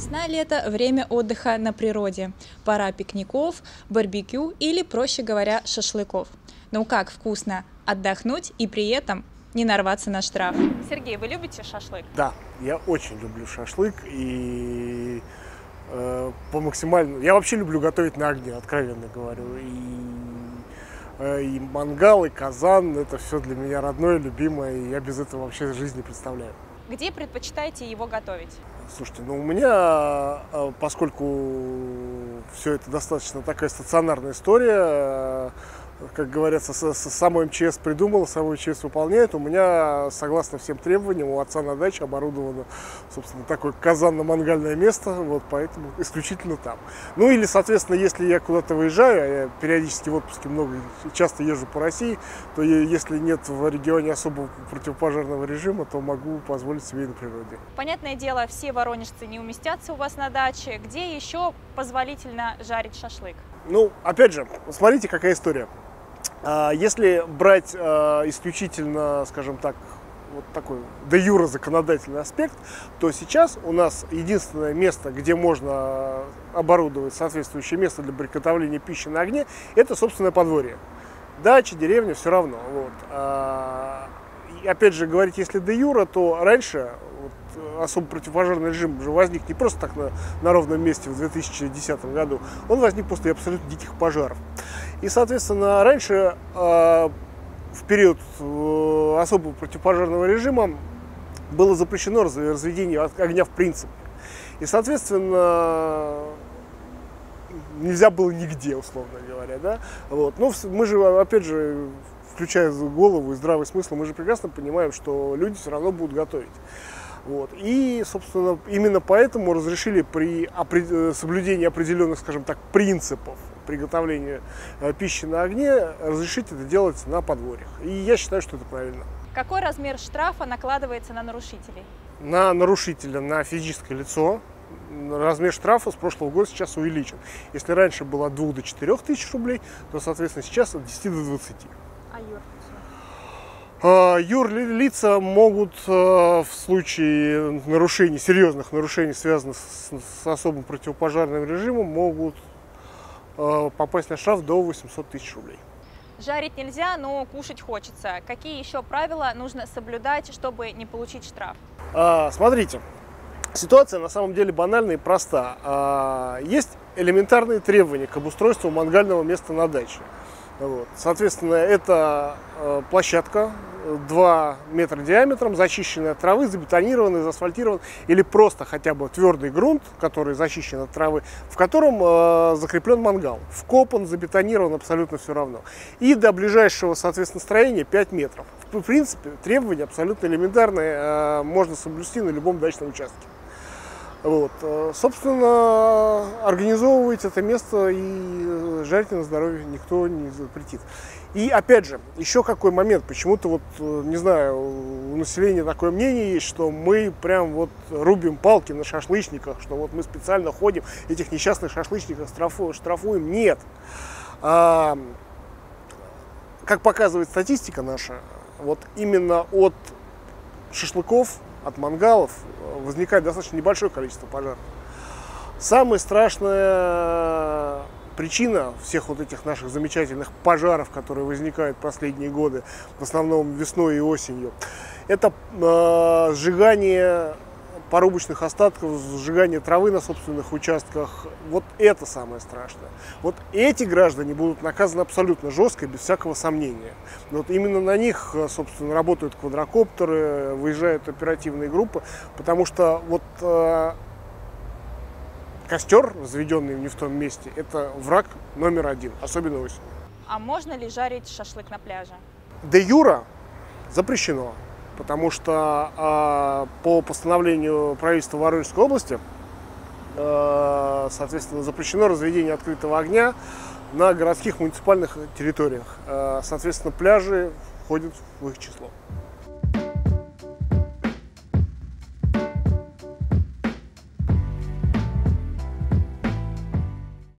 Весна-лето – время отдыха на природе. Пора пикников, барбекю или, проще говоря, шашлыков. Ну как вкусно отдохнуть и при этом не нарваться на штраф. Сергей, вы любите шашлык? Да, я очень люблю шашлык и по максимальному... Я вообще люблю готовить на огне, откровенно говорю. И мангал, и казан – это все для меня родное, любимое, и я без этого вообще жизнь не представляю. Где предпочитаете его готовить? Слушайте, ну у меня, поскольку все это достаточно такая стационарная история, как говорится, сам МЧС придумал, сам МЧС выполняет. У меня, согласно всем требованиям, у отца на даче оборудовано, собственно, такое казанно-мангальное место, вот поэтому исключительно там. Ну или, соответственно, если я куда-то выезжаю, а я периодически в отпуске часто езжу по России, то если нет в регионе особого противопожарного режима, то могу позволить себе и на природе. Понятное дело, все воронежцы не уместятся у вас на даче. Где еще позволительно жарить шашлык? Ну, опять же, смотрите, какая история. Если брать исключительно, скажем так, вот такой де юре законодательный аспект, то сейчас у нас единственное место, где можно оборудовать соответствующее место для приготовления пищи на огне, это собственное подворье. Дача, деревня, все равно. Вот. И опять же, говорить, если де юре, то раньше особо противопожарный режим уже возник не просто так на ровном месте в 2010 году, он возник после абсолютно диких пожаров. И, соответственно, раньше, в период особого противопожарного режима, было запрещено разведение огня в принципе. И, соответственно, нельзя было нигде, условно говоря. Да? Вот. Но мы же, опять же, включая голову и здравый смысл, мы же прекрасно понимаем, что люди все равно будут готовить. Вот. И, собственно, именно поэтому разрешили при соблюдении определенных, скажем так, принципов приготовления пищи на огне, разрешить это делать на подворьях. И я считаю, что это правильно. Какой размер штрафа накладывается на нарушителей? На нарушителя, на физическое лицо, размер штрафа с прошлого года сейчас увеличен. Если раньше было от 2 до 4 тысяч рублей, то, соответственно, сейчас от 10 до 20. А юрлица могут в случае нарушений, серьезных нарушений, связанных с особым противопожарным режимом, могут попасть на штраф до 800 тысяч рублей. Жарить нельзя, но кушать хочется. Какие еще правила нужно соблюдать, чтобы не получить штраф? Смотрите, ситуация на самом деле банальная и проста. Есть элементарные требования к обустройству мангального места на даче. Вот. Соответственно, это площадка 2 метра диаметром, зачищенная от травы, забетонированная, заасфальтирована, или просто хотя бы твердый грунт, который защищен от травы, в котором закреплен мангал. Вкопан, забетонирован, абсолютно все равно. И до ближайшего, соответственно, строения 5 метров. В принципе, требования абсолютно элементарные, можно соблюсти на любом дачном участке. Вот. Собственно, организовывайте это место и жарьте на здоровье, никто не запретит. И опять же, еще какой момент, почему-то вот, не знаю, у населения такое мнение есть, что мы прям вот рубим палки на шашлычниках, что вот мы специально ходим, этих несчастных шашлычников штрафуем. Нет. Как показывает статистика наша, вот именно от шашлыков, от мангалов возникает достаточно небольшое количество пожаров. Самая страшная причина всех вот этих наших замечательных пожаров, которые возникают в последние годы, в основном весной и осенью, это сжигание порубочных остатков, сжигание травы на собственных участках. Вот это самое страшное. Вот эти граждане будут наказаны абсолютно жестко, без всякого сомнения. Вот именно на них, собственно, работают квадрокоптеры, выезжают оперативные группы, потому что вот костер, разведенный не в том месте, это враг номер 1, особенно осенью. А можно ли жарить шашлык на пляже? Де юре запрещено. Потому что по постановлению правительства Воронежской области, соответственно, запрещено разведение открытого огня на городских муниципальных территориях. Соответственно, пляжи входят в их число.